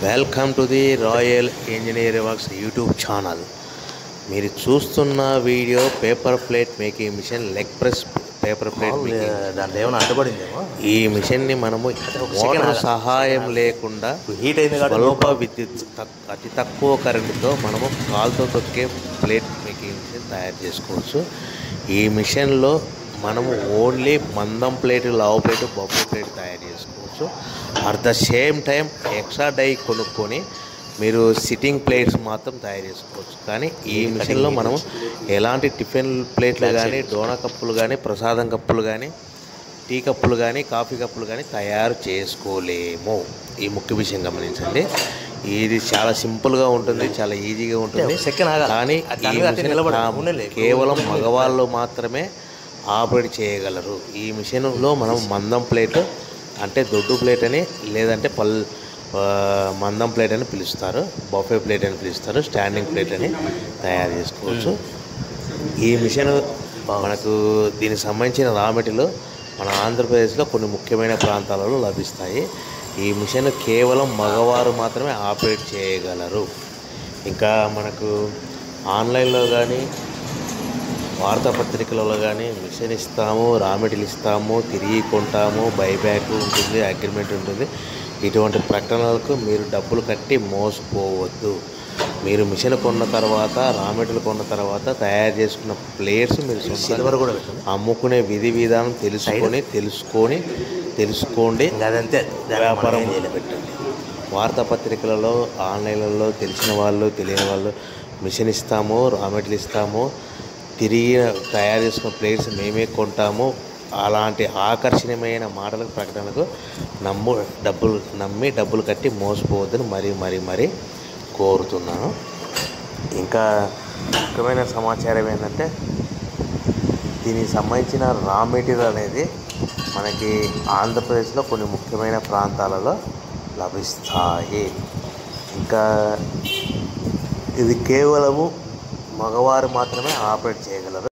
Welcome to the royal engineering works YouTube channel. మీరు చూస్తున్న video paper plate making machine, leg press paper plate making. దాంట్లో ఏమైనా అడ్డుపడిందేమో. ఈ మిషన్ని మనము వాటర్ సహాయం లేకుండా హీట్ అయింది స్వల్ప విద్యుత్ అతి తక్కువ కరెంటుతో మనము కాలుతో తొక్కే ప్లేట్ మేకింగ్ మిషన్ తయారు చేసుకోవచ్చు. ఈ మిషన్లో మనము ఓన్లీ మందం ప్లేట్, లావు ప్లేట్, బొబ్బు ప్లేట్ తయారు చేసుకోవచ్చు. At the same time extra die కొనుక్కొని మీరు సిట్టింగ్ ప్లేట్స్ మాత్రం తయారు చేసుకోవచ్చు. కానీ ఈ మిషన్లో మనము ఎలాంటి టిఫిన్ ప్లేట్లు కానీ, డోనా కప్పులు కానీ, ప్రసాదం కప్పులు కానీ, టీ కప్పులు కానీ, కాఫీ కప్పులు కానీ తయారు చేసుకోలేము. ఈ ముఖ్య విషయం గమనించండి. ఇది చాలా సింపుల్గా ఉంటుంది, చాలా ఈజీగా ఉంటుంది. కానీ ఈ మిషన్ కేవలం మగవాళ్ళు మాత్రమే ఆపరేట్ చేయగలరు. ఈ మిషన్లో మనం మందం ప్లేట్ అంటే దొడ్డు ప్లేట్ అని, లేదంటే మందం ప్లేట్ అని పిలుస్తారు, బఫే ప్లేట్ అని పిలుస్తారు, స్టాండింగ్ ప్లేట్ అని తయారు చేసుకోవచ్చు. ఈ మిషన్ మనకు దీనికి సంబంధించిన రా మెటీరియల్ మన ఆంధ్రప్రదేశ్లో కొన్ని ముఖ్యమైన ప్రాంతాలలో లభిస్తాయి. ఈ మిషన్ కేవలం మగవారు మాత్రమే ఆపరేట్ చేయగలరు. ఇంకా మనకు ఆన్లైన్లో కానీ, వార్తాపత్రికలలో కానీ మిషన్ ఇస్తాము, రా మెటీరియల్ ఇస్తాము, తిరిగి కొంటాము, బైబ్యాక్ ఉంటుంది, అగ్రిమెంట్ ఉంటుంది. ఇటువంటి ప్రకటనలకు మీరు డబ్బులు కట్టి మోసపోవద్దు. మీరు మిషన్ కొన్న తర్వాత, రా మెటీరియల్ కొన్న తర్వాత తయారు చేసుకున్న ప్లేట్స్ మీరు సిల్వర్ కూడా అమ్ముకునే విధి విధానం తెలుసుకోండి. అదంతే వ్యాపారం పెట్టండి. వార్తాపత్రికలలో, ఆన్లైన్లలో తెలిసిన వాళ్ళు, తెలియని వాళ్ళు మిషన్ ఇస్తాము, రా మెటీరియల్ ఇస్తాము, తిరిగి తయారు చేసుకున్న ప్లేట్స్ మేమే కొంటాము, అలాంటి ఆకర్షణీయమైన మాటలకు, ప్రకటనలకు నమ్మి డబ్బులు కట్టి మోసపోవద్దని మరీ కోరుతున్నాను. ఇంకా ముఖ్యమైన సమాచారం ఏంటంటే, దీనికి సంబంధించిన రా మెటీరియల్ అనేది మనకి ఆంధ్రప్రదేశ్లో కొన్ని ముఖ్యమైన ప్రాంతాలలో లభిస్తాయి. ఇంకా ఇది కేవలము మగవారు మాత్రమే ఆపరేట్ చేయగలరు.